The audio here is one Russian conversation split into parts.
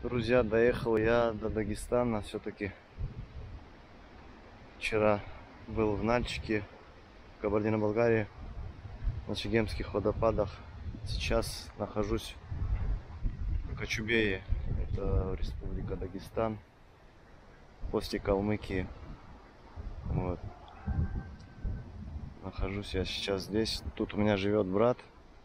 Друзья, доехал я до Дагестана все-таки. Вчера был в Нальчике, в Кабардино-Балкарии, на Чегемских водопадах. Сейчас нахожусь в Кочубее, это Республика Дагестан, после Калмыкии. Вот. Нахожусь я сейчас здесь. Тут у меня живет брат.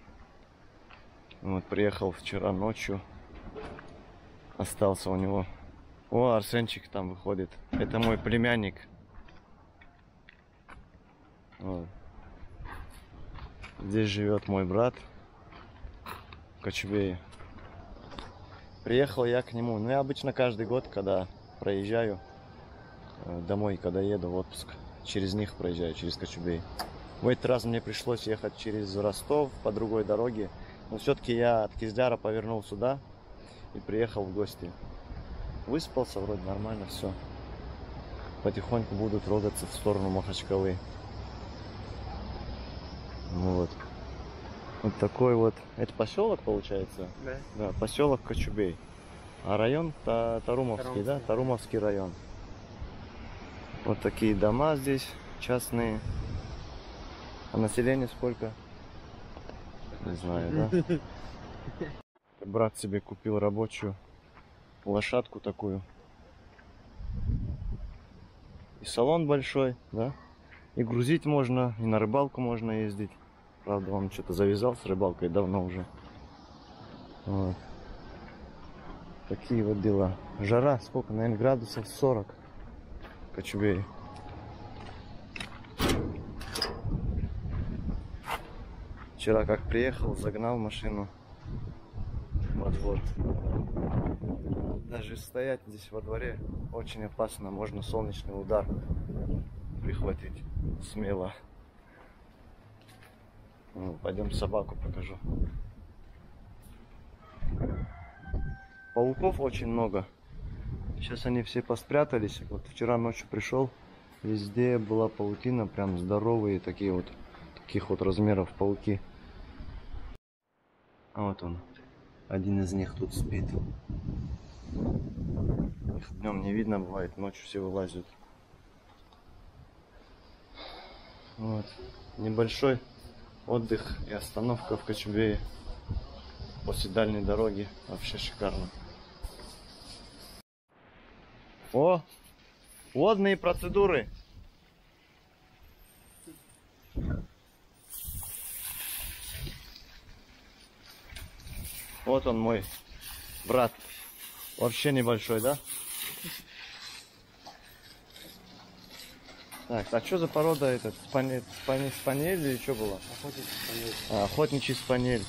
Вот, приехал вчера ночью. Остался у него. О, Арсенчик там выходит. Это мой племянник. Вот. Здесь живет мой брат в Кочубее. Приехал я к нему. Ну, я обычно каждый год, когда проезжаю домой, когда еду в отпуск, через них проезжаю, через Кочубей. В этот раз мне пришлось ехать через Ростов по другой дороге. Но все-таки я от Киздяра повернул сюда и приехал в гости. Выспался, вроде нормально все. Потихоньку буду трогаться в сторону Махачкалы. Вот. Вот такой вот. Это поселок получается? Да. Да, поселок Кочубей. А район Тарумовский, да? Тарумовский район. Вот такие дома здесь частные. А население сколько? Не знаю, да? Брат себе купил рабочую лошадку такую. И салон большой, да? И грузить можно, и на рыбалку можно ездить. Правда, он что-то завязал с рыбалкой давно уже. Вот. Такие вот дела. Жара сколько? Наверное, градусов 40 в Кочубее. Вчера как приехал, загнал машину во двор. Даже стоять здесь во дворе очень опасно. Можно солнечный удар прихватить смело. Ну, пойдем собаку покажу. Пауков очень много. Сейчас они все поспрятались. Вот вчера ночью пришел, везде была паутина, прям здоровые такие вот, таких вот размеров пауки. А вот он, один из них тут спит. Их днем не видно бывает, ночью все вылазят. Вот. Небольшой отдых и остановка в Кочубее после дальней дороги. Вообще шикарно. О! Водные процедуры! Вот он мой брат. Вообще небольшой, да? Так, а что за порода этот? Спаниель или что было? Охотничий спаниель. А, охотничий спаниель.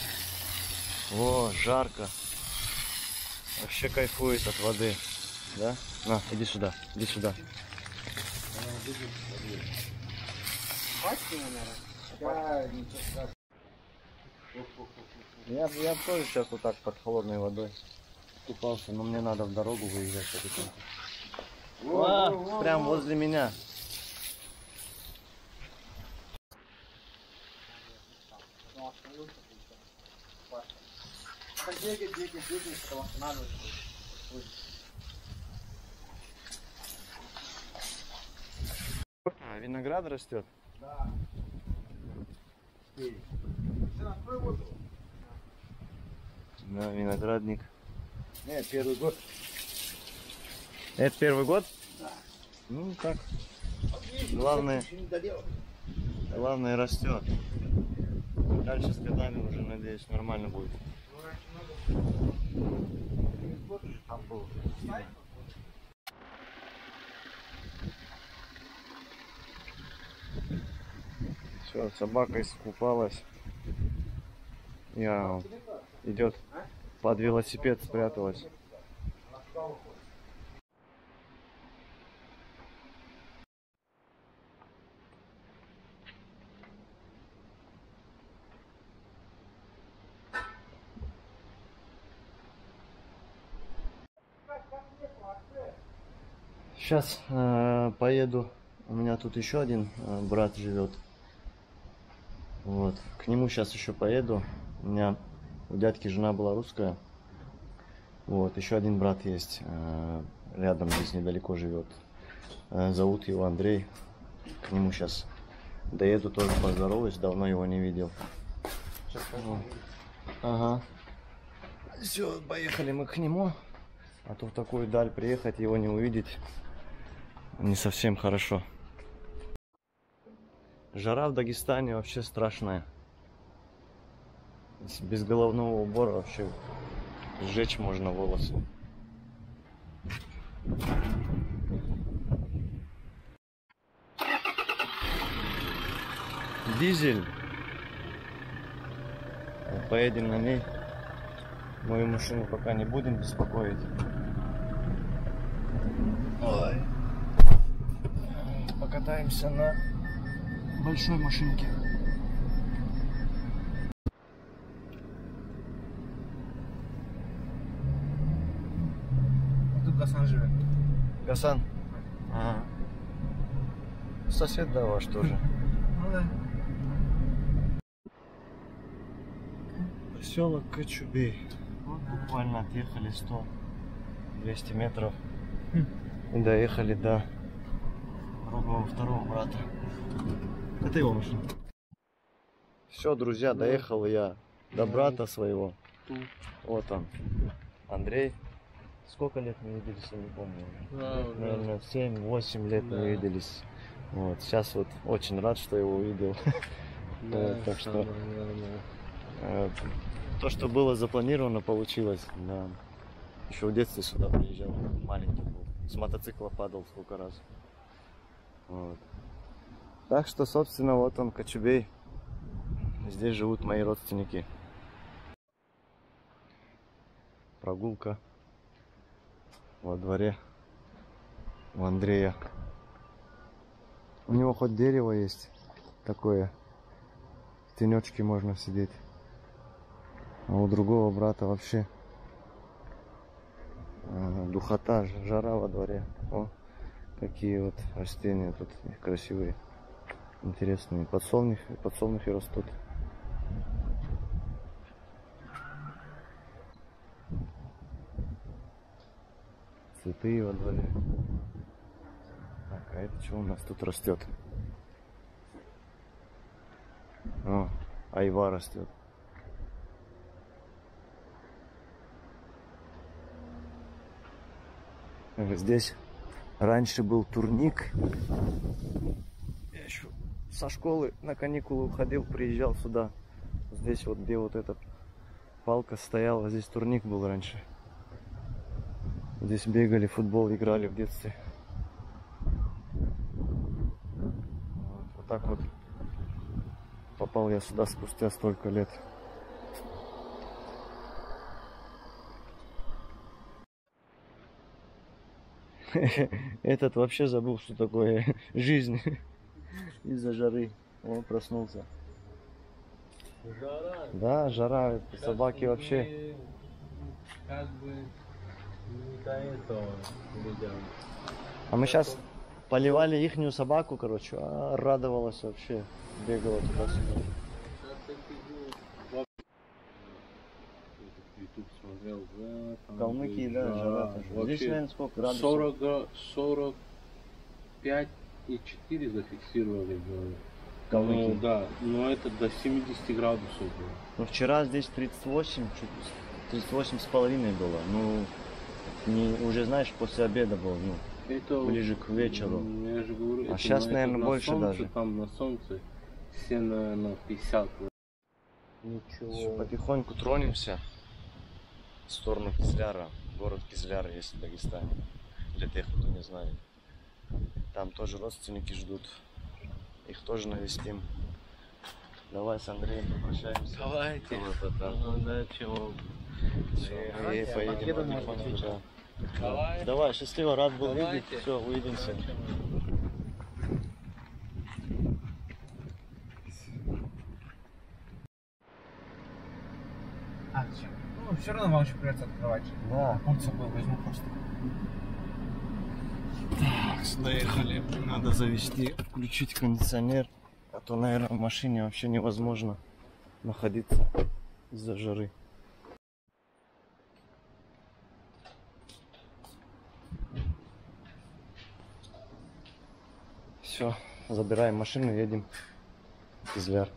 О, жарко. Вообще кайфует от воды. Да? На, иди сюда, иди сюда. Я тоже сейчас вот так под холодной водой купался, но мне надо в дорогу выезжать потихоньку. Прям возле меня. А, виноград растет? Да. Да, виноградник. Нет, первый год. Это первый год? Да. Ну так. Главное растет. Дальше с годами уже, надеюсь, нормально будет. Все, собака искупалась. Идет под велосипед, спряталась. Сейчас поеду. У меня тут еще один брат живет. Вот. К нему сейчас еще поеду. У меня у дядьки жена была русская. Вот, еще один брат есть, рядом здесь недалеко живет. Зовут его Андрей. К нему сейчас доеду, тоже поздороваюсь, давно его не видел. Вот. Ага. Все, поехали мы к нему. А то в такую даль приехать, его не увидеть не совсем хорошо. Жара в Дагестане вообще страшная. Без головного убора вообще сжечь можно волосы. Дизель. Поедем на ней. Мою машину пока не будем беспокоить. Ой. Покатаемся на большой машинке. Тут Гасан живет. Гасан? Ага. Сосед, да, ваш тоже. Ну да. Поселок Кочубей. Вот буквально отъехали 100-200 метров. И доехали до другого второго брата. Это его машина. Все, друзья, доехал я до брата своего. Вот он, Андрей. Сколько лет мы виделись, я не помню. Наверное, 7-8 лет мы виделись. Вот, сейчас вот очень рад, что его увидел. Так что то, что было запланировано, получилось. Да. Еще в детстве сюда приезжал, маленький был. С мотоцикла падал сколько раз. Вот. Так что, собственно, вот он, Кочубей. Здесь живут мои родственники. Прогулка во дворе у Андрея. У него хоть дерево есть такое, в тенечке можно сидеть. А у другого брата вообще духота, жара во дворе. О, какие вот растения тут красивые, интересные. Подсолнухи растут. Цветы во дворе. Так, а это что у нас тут растет? О, айва растет. Здесь раньше был турник. Я еще со школы на каникулы уходил, приезжал сюда. Здесь вот, где вот эта палка стояла, здесь турник был раньше. Здесь бегали, футбол играли в детстве. Вот так вот попал я сюда спустя столько лет. Этот вообще забыл, что такое жизнь из-за жары. Он проснулся. Жара. Да, жара. Собаки вообще. Как бы не до этого людям. А мы сейчас поливали ихнюю собаку, короче, а радовалась вообще. Бегала туда-сюда. YouTube смотрел, да, там Калмыкии, да, жара. Здесь, наверное, сколько градусов? 45,4 зафиксировали. Калмыкии. Ну, да, но это до 70 градусов было. Ну, вчера здесь 38, чуть 38,5 было. Ну, уже, знаешь, после обеда было, ну, Это, ближе к вечеру. Я же говорю, А это сейчас, на- наверное, это на больше солнце, даже. Там на солнце все на 50. Всё, Ничего. потихоньку тронемся в сторону Кизляра. Город Кизляр есть в Дагестане. Для тех, кто не знает. Там тоже родственники ждут. Их тоже навестим. Давай с Андреем попрощаемся. Давайте. Вот Да, чего. мы поедем потихоньку, да. Давай. Давай, счастливо, рад был Давайте. видеть. Все, увидимся. А, зачем? Ну, все равно вам еще придется открывать. Да. Пульт с собой возьму просто. Так, доехали. Надо завести, включить кондиционер. А то, наверное, в машине вообще невозможно находиться из-за жары. Все, забираем машину, едем в Кизляр.